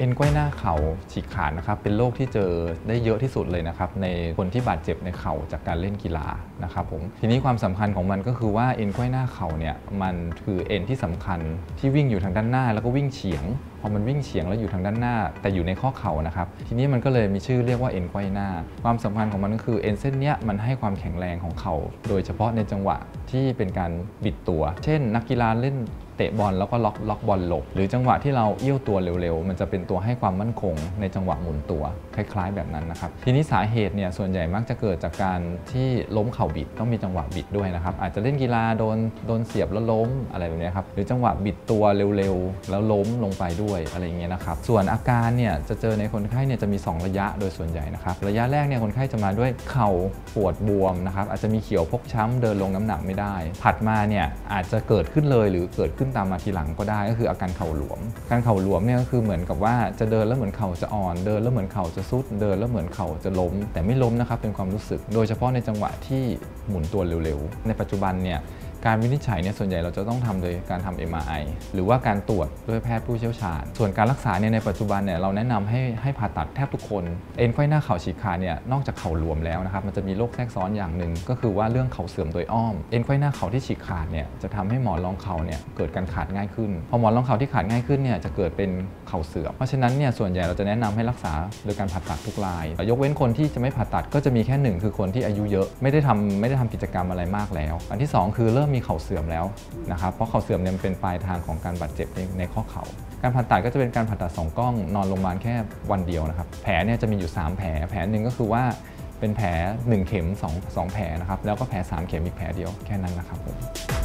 เอ็นไขว้หน้าเข่าฉีกขาดนะครับเป็นโรคที่เจอได้เยอะที่สุดเลยนะครับในคนที่บาดเจ็บในเข่าจากการเล่นกีฬานะครับผมทีนี้ความสำคัญของมันก็คือว่าเอ็นไขว้หน้าเข่าเนี่ยมันคือเอ็นที่สำคัญที่วิ่งอยู่ทางด้านหน้าแล้วก็วิ่งเฉียงพอมันวิ่งเฉียงแล้วอยู่ทางด้านหน้าแต่อยู่ในข้อเข่านะครับทีนี้มันก็เลยมีชื่อเรียกว่าเอ็นไขว้หน้าความสำคัญของมันก็คือเอ็นเส้นเนี้ยมันให้ความแข็งแรงของเข่าโดยเฉพาะในจังหวะที่เป็นการบิดตัวเช่นนักกีฬาเล่นเตะบอลแล้วก็ล็อกบอลหลบหรือจังหวะที่เราเอี้ยวตัวเร็วๆมันจะเป็นตัวให้ความมั่นคงในจังหวะหมุนตัวคล้ายๆแบบนั้นนะครับทีนี้สาเหตุเนี่ยส่วนใหญ่มักจะเกิดจากการที่ล้มเข่าบิดต้องมีจังหวะบิดด้วยนะครับอาจจะเล่นกีฬาโดนเสียบแล้วล้มอะไรแบบนี้ครับหรือจังหวะบิดตัวเร็วๆแล้วล้มลงไปด้วยอะไรอย่างเงี้ยนะครับส่วนอาการเนี่ยจะเจอในคนไข้เนี่ยจะมี2ระยะโดยส่วนใหญ่นะครับระยะแรกเนี่ยคนไข้จะมาด้วยเข่าปวดบวมนะครับอาจจะมีเขียวพกช้ำเดินลงน้ำหนักไม่ได้ถัดมาเนี่ยอาจจะเกิดขึ้นเลยหรือเกิดขึ้นตามมาทีหลังก็ได้ก็คืออาการเข่าหลวมการเข่าหลวมเนี่ยก็คือเหมือนกับว่าจะเดินแล้วเหมือนเข่าจะอ่อนเดินแล้วเหมือนเข่าจะซุดเดินแล้วเหมือนเข่าจะล้มแต่ไม่ล้มนะครับเป็นความรู้สึกโดยเฉพาะในจังหวะที่หมุนตัวเร็วๆในปัจจุบันเนี่ยการวินิจฉัยเนี่ยส่วนใหญ่เราจะต้องทำโดยการทำ MRI หรือว่าการตรวจด้วยแพทย์ผู้เชี่ยวชาญส่วนการรักษาเนี่ยในปัจจุบันเนี่ยเราแนะนำให้ผ่าตัดแทบทุกคนเอ็นไขว้หน้าเข่าฉีกขาดเนี่ยนอกจากเข่าหลวมแล้วนะครับมันจะมีโรคแทรกซ้อนอย่างหนึ่งก็คือว่าเรื่องเข่าเสื่อมโดยอ้อมเอ็นไขว้หน้าเข่าที่ฉีกขาดเนี่ยจะทำให้หมอนรองเข่าเนี่ยเกิดการขาดง่ายขึ้นพอหมอนรองเข่าที่ขาดง่ายขึ้นเนี่ยจะเกิดเป็นเข่าเสื่อมเพราะฉะนั้นเนี่ยส่วนใหญ่เราจะแนะนำให้รักษาโดยการผ่าตัดทุกรายยกเว้นคนที่จะไม่ผ่าตัดก็จะมีแค่1คือคนที่อายุเยอะไม่ได้ทำกิจกรรมอะไรมากแล้วอันที่2คือเริ่มมีเข่าเสื่อมแล้วนะครับเพราะเข่าเสื่อมเนี่ยเป็นปลายทางของการบาดเจ็บในข้อเข่าการผ่าตัดก็จะเป็นการผ่าตัด2กล้องนอนโรงพยาบาลแค่วันเดียวนะครับแผลเนี่ยจะมีอยู่3แผลหนึ่งก็คือว่าเป็นแผล1เข็ม2แผลนะครับแล้วก็แผล3เข็มอีกแผลเดียวแค่นั้นนะครับผม